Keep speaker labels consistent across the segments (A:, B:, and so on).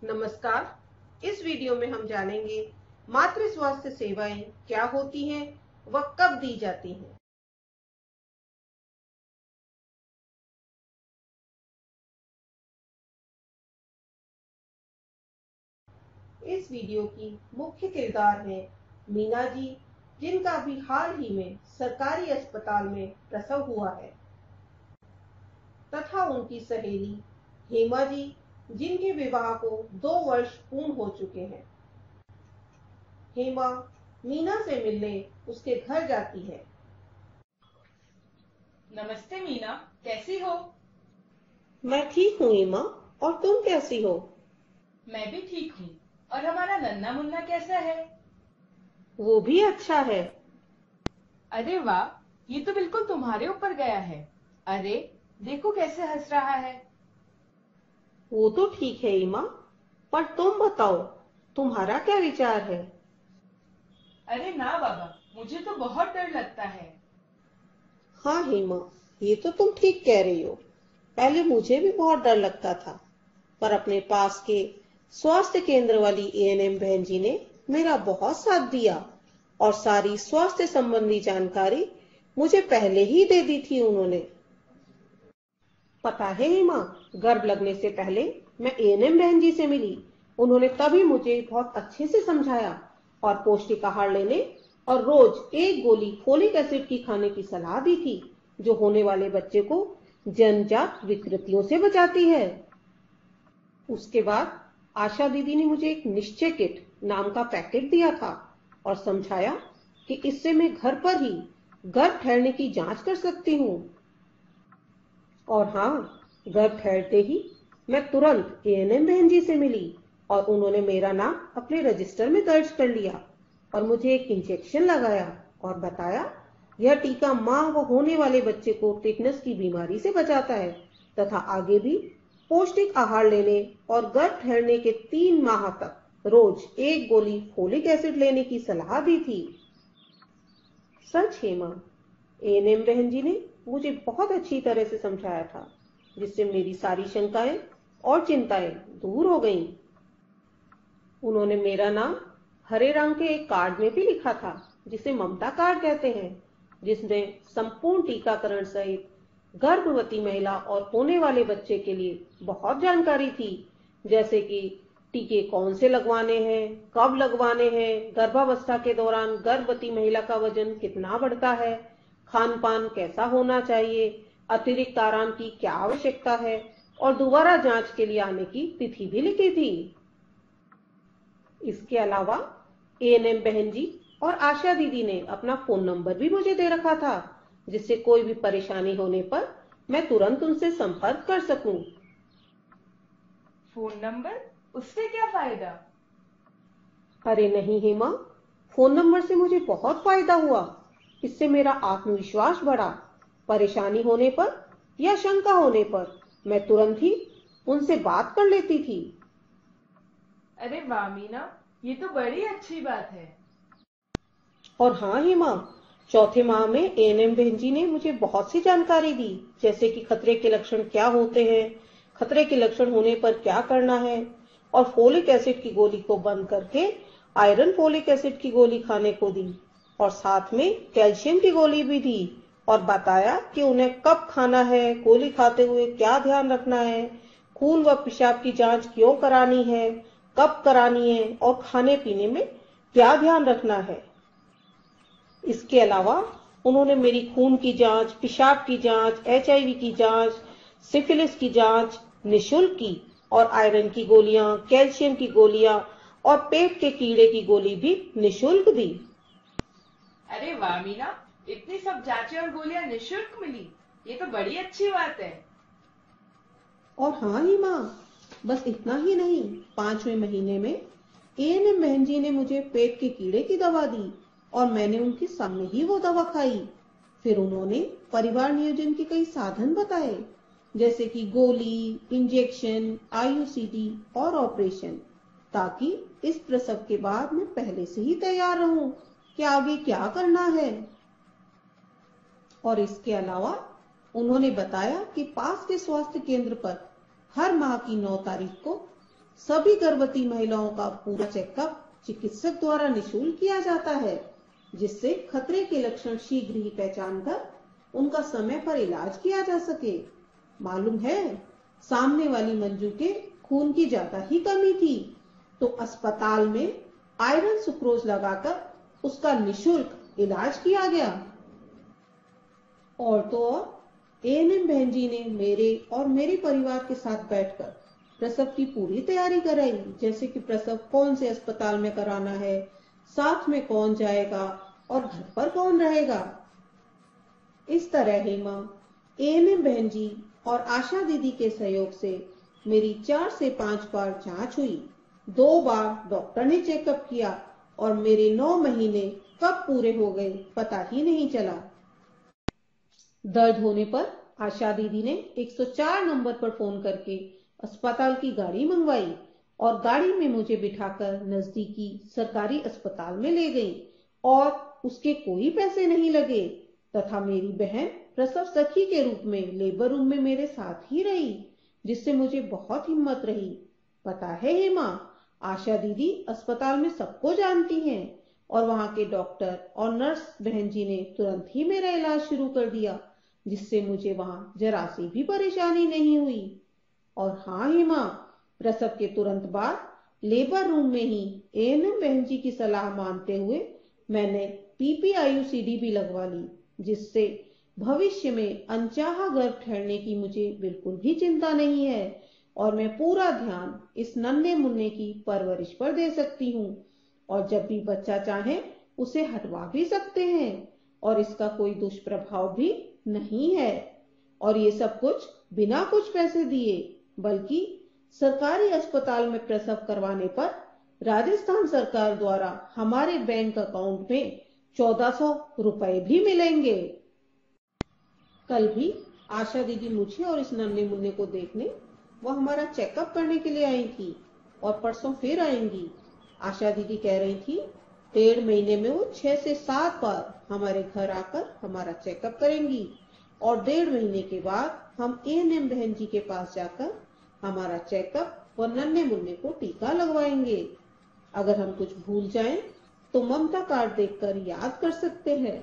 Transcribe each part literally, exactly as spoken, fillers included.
A: नमस्कार। इस वीडियो में हम जानेंगे मातृ स्वास्थ्य सेवाएं क्या होती हैं व कब दी जाती हैं। इस वीडियो की मुख्य किरदार है मीना जी, जिनका भी हाल ही में सरकारी अस्पताल में प्रसव हुआ है, तथा उनकी सहेली हेमा जी, जिनके विवाह को दो वर्ष पूर्ण हो चुके हैं। हेमा मीना से मिलने उसके घर जाती है।
B: नमस्ते मीना, कैसी हो?
A: मैं ठीक हूँ हेमा, और तुम कैसी हो?
B: मैं भी ठीक हूँ। और हमारा नन्ना मुन्ना कैसा है?
A: वो भी अच्छा है।
B: अरे वाह, ये तो बिल्कुल तुम्हारे ऊपर गया है। अरे देखो कैसे हंस रहा है।
A: वो तो ठीक है हेमा, पर तुम बताओ, तुम्हारा क्या विचार है?
B: अरे ना बाबा, मुझे तो बहुत डर लगता है।
A: हाँ हेमा, ये तो तुम ठीक कह रही हो। पहले मुझे भी बहुत डर लगता था, पर अपने पास के स्वास्थ्य केंद्र वाली ए एन एम बहन जी ने मेरा बहुत साथ दिया और सारी स्वास्थ्य संबंधी जानकारी मुझे पहले ही दे दी थी उन्होंने। पता है हेमा, गर्भ लगने से पहले मैं ए एन एम बहन जी से मिली। उन्होंने तभी मुझे बहुत अच्छे से समझाया और पौष्टिक आहार लेने और रोज एक गोली फोलिक एसिड की खाने की सलाह दी थी, जो होने वाले बच्चे को जन्मजात विकृतियों से बचाती है। उसके बाद आशा दीदी ने मुझे एक निश्चय किट नाम का पैकेट दिया था और समझाया कि इससे मैं घर पर ही गर्भ ठहरने की जांच कर सकती हूँ। और हाँ, गर्भ ठहरते ही मैं तुरंत ए एन एम बहन जी से मिली और उन्होंने मेरा नाम अपने रजिस्टर में दर्ज कर लिया और मुझे एक इंजेक्शन लगाया और बताया, यह टीका माँ व होने वाले बच्चे को टिटनस की बीमारी से बचाता है तथा आगे भी पौष्टिक आहार लेने और गर्भ ठहरने के तीन माह तक रोज एक गोली फोलिक एसिड लेने की सलाह दी थी। सच हेमा, ए एन एम बहन जी ने मुझे बहुत अच्छी तरह से समझाया था, जिससे मेरी सारी शंकाएं और चिंताएं दूर हो गईं। उन्होंने मेरा नाम हरे रंग के एक कार्ड में भी लिखा था, जिसे ममता कार्ड कहते हैं, जिसमें संपूर्ण टीकाकरण सहित गर्भवती महिला और होने वाले बच्चे के लिए बहुत जानकारी थी, जैसे कि टीके कौन से लगवाने हैं, कब लगवाने हैं, गर्भावस्था के दौरान गर्भवती महिला का वजन कितना बढ़ता है, खान पान कैसा होना चाहिए, अतिरिक्त आराम की क्या आवश्यकता है और दोबारा जांच के लिए आने की तिथि भी लिखी थी। इसके अलावा ए एन एम बहन जी और आशा दीदी ने अपना फोन नंबर भी मुझे दे रखा था, जिससे कोई भी परेशानी होने पर मैं तुरंत उनसे संपर्क कर सकूं।
B: Phone number? उससे क्या फायदा?
A: अरे नहीं हेमा, फोन नंबर से मुझे बहुत फायदा हुआ। इससे मेरा आत्मविश्वास बढ़ा। परेशानी होने पर या शंका होने पर मैं तुरंत ही उनसे बात कर लेती थी।
B: अरे वाह मीना, ये तो बड़ी अच्छी बात है।
A: और हाँ हेमा, चौथे माह में ए एन एम बहन जी ने मुझे बहुत सी जानकारी दी, जैसे कि खतरे के लक्षण क्या होते हैं, खतरे के लक्षण होने पर क्या करना है, और फोलिक एसिड की गोली को बंद करके आयरन फोलिक एसिड की गोली खाने को दी और साथ में कैल्शियम की गोली भी दी और बताया कि उन्हें कब खाना है, गोली खाते हुए क्या ध्यान रखना है, खून व पेशाब की जांच क्यों करानी है, कब करानी है और खाने पीने में क्या ध्यान रखना है। इसके अलावा उन्होंने मेरी खून की जांच, पेशाब की जांच, एच आई वी की जांच, सिफिलिस की जांच निःशुल्क की और आयरन की गोलियां, कैल्शियम की गोलियां और पेट के कीड़े की गोली भी निःशुल्क दी।
B: अरे वाह मीना, इतनी सब जांचें और गोलियां निःशुल्क मिली, ये तो बड़ी अच्छी बात है।
A: और हाँ ही माँ, बस इतना ही नहीं, पांचवें महीने में ए एन एम बहन जी ने मुझे पेट के कीड़े की दवा दी और मैंने उनके सामने ही वो दवा खाई। फिर उन्होंने परिवार नियोजन के कई साधन बताए, जैसे कि गोली, injection, I U C D और ऑपरेशन, ताकि इस प्रसव के बाद मैं पहले से ही तैयार रहूं कि आगे क्या करना है। और इसके अलावा उन्होंने बताया कि पास के स्वास्थ्य केंद्र पर हर माह की नौ तारीख को सभी गर्भवती महिलाओं का पूरा चेकअप चिकित्सक द्वारा निःशुल्क किया जाता है, जिससे खतरे के लक्षण शीघ्र ही पहचान कर उनका समय पर इलाज किया जा सके। मालूम है, सामने वाली मंजू के खून की ज्यादा ही कमी थी, तो अस्पताल में आयरन सुक्रोज लगाकर उसका निःशुल्क इलाज किया गया। और तो और एएनएम बहन जी ने मेरे और मेरे परिवार के साथ बैठकर प्रसव की पूरी तैयारी कराई, जैसे कि प्रसव कौन से अस्पताल में कराना है, साथ में कौन जाएगा और घर पर कौन रहेगा। इस तरह हेमा, एएनएम बहन जी और आशा दीदी के सहयोग से मेरी चार से पांच बार जांच हुई, दो बार डॉक्टर ने चेकअप किया और मेरे नौ महीने कब पूरे हो गए पता ही नहीं चला। दर्द होने पर आशा दीदी ने एक सौ चार नंबर पर फोन करके अस्पताल की गाड़ी मंगवाई और गाड़ी में मुझे बिठाकर नजदीकी सरकारी अस्पताल में ले गई और उसके कोई पैसे नहीं लगे, तथा मेरी बहन प्रसव सखी के रूप में लेबर रूम में मेरे साथ ही रही, जिससे मुझे बहुत हिम्मत रही। पता है हेमा, आशा दीदी अस्पताल में सबको जानती हैं और वहां के डॉक्टर और नर्स बहन जी ने तुरंत ही मेरा इलाज शुरू कर दिया, जिससे मुझे वहां जरा सी भी परेशानी नहीं हुई। और हाँ हेमा, प्रसव के तुरंत बाद लेबर रूम में ही एएनएम बहन जी की सलाह मानते हुए मैंने पीपीआईयूसीडी भी लगवा ली, जिससे भविष्य में अनचाहा गर्भ ठहरने की मुझे बिल्कुल भी चिंता नहीं है और मैं पूरा ध्यान इस नन्हे मुन्ने की परवरिश पर दे सकती हूँ और जब भी बच्चा चाहे उसे हटवा भी सकते हैं और इसका कोई दुष्प्रभाव भी नहीं है। और ये सब कुछ बिना कुछ पैसे दिए, बल्कि सरकारी अस्पताल में प्रसव करवाने पर राजस्थान सरकार द्वारा हमारे बैंक अकाउंट में चौदह सौ रुपए भी मिलेंगे। कल भी आशा दीदी मुझे और इस नन्हे मुन्ने को देखने वो हमारा चेकअप करने के लिए आई थी और परसों फिर आएंगी। आशा दीदी कह रही थी डेढ़ महीने में वो छह से सात बार हमारे घर आकर हमारा चेकअप करेंगी और डेढ़ महीने के बाद हम एएनएम बहन जी के पास जाकर हमारा चेकअप और नन्हे मुन्ने को टीका लगवाएंगे। अगर हम कुछ भूल जाएं तो ममता कार्ड देखकर याद कर सकते हैं।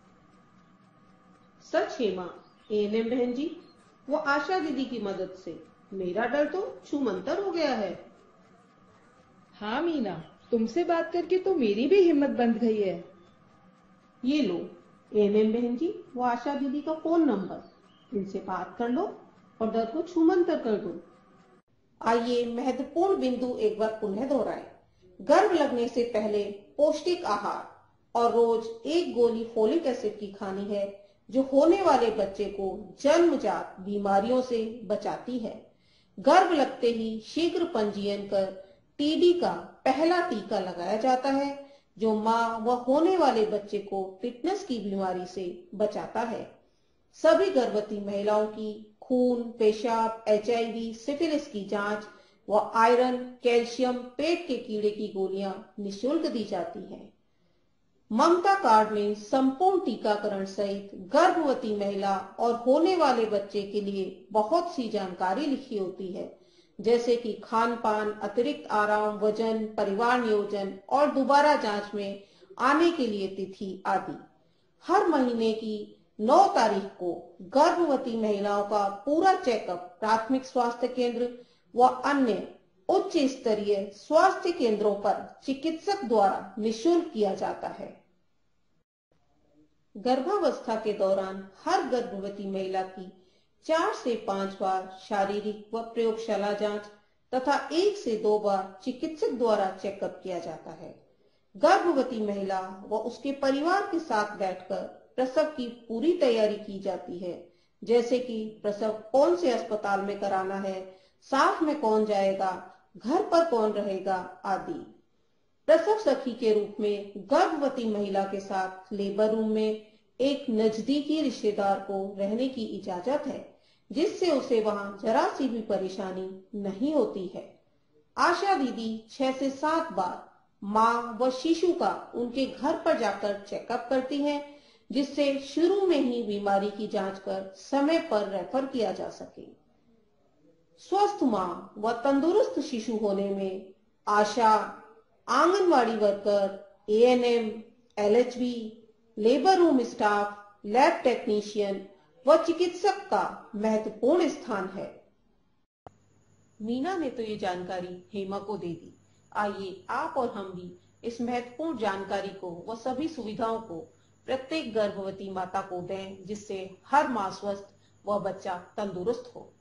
A: सच है माँ, एएनएम बहन जी वो आशा दीदी की मदद से मेरा डर तो छूमंतर हो गया है।
B: हाँ मीना, तुमसे बात करके तो मेरी भी हिम्मत बंध गई है।
A: ये लो एएनएम बहन जी, वो आशा दीदी का फोन नंबर, इनसे बात कर लो और डर को छूमंतर कर दो। आइए महत्वपूर्ण बिंदु एक बार पुनः दोहराएं। गर्भ लगने से पहले पौष्टिक आहार और रोज एक गोली फोलिक एसिड की खानी है, जो होने वाले बच्चे को जन्मजात बीमारियों से बचाती है। गर्भ लगते ही शीघ्र पंजीयन कर टीडी का पहला टीका लगाया जाता है, जो माँ व होने वाले बच्चे को टिटनस की बीमारी से बचाता है। सभी गर्भवती महिलाओं की खून, पेशाब, एचआईवी, सिफिलिस की जांच व आयरन, कैल्शियम, पेट के कीड़े की गोलियां निःशुल्क दी जाती हैं। ममता कार्ड में संपूर्ण टीकाकरण सहित गर्भवती महिला और होने वाले बच्चे के लिए बहुत सी जानकारी लिखी होती है, जैसे कि खान पान, अतिरिक्त आराम, वजन, परिवार नियोजन और दोबारा जांच में आने के लिए तिथि आदि। हर महीने की नौ तारीख को गर्भवती महिलाओं का पूरा चेकअप प्राथमिक स्वास्थ्य केंद्र व अन्य उच्च स्तरीय स्वास्थ्य केंद्रों पर चिकित्सक द्वारा निःशुल्क किया जाता है। गर्भावस्था के दौरान हर गर्भवती महिला की चार से पांच बार शारीरिक व प्रयोगशाला जांच तथा एक से दो बार चिकित्सक द्वारा चेकअप किया जाता है। गर्भवती महिला व उसके परिवार के साथ बैठकर प्रसव की पूरी तैयारी की जाती है, जैसे कि प्रसव कौन से अस्पताल में कराना है, साथ में कौन जाएगा, घर पर कौन रहेगा आदि। प्रसव सखी के रूप में गर्भवती महिला के साथ लेबर रूम में एक नजदीकी रिश्तेदार को रहने की इजाजत है, जिससे उसे वहां जरा सी भी परेशानी नहीं होती है। आशा दीदी छह से सात बार माँ व शिशु का उनके घर पर जाकर चेकअप करती हैं, जिससे शुरू में ही बीमारी की जांच कर समय पर रेफर किया जा सके। स्वस्थ माँ व तंदुरुस्त शिशु होने में ASHA, anganwadi worker, A N M, L H V, labour room staff, lab technician व चिकित्सक का महत्वपूर्ण स्थान है। मीना ने तो ये जानकारी हेमा को दे दी। आइए आप और हम भी इस महत्वपूर्ण जानकारी को व सभी सुविधाओं को प्रत्येक गर्भवती माता को दें, जिससे हर माँ स्वस्थ व बच्चा तंदुरुस्त हो।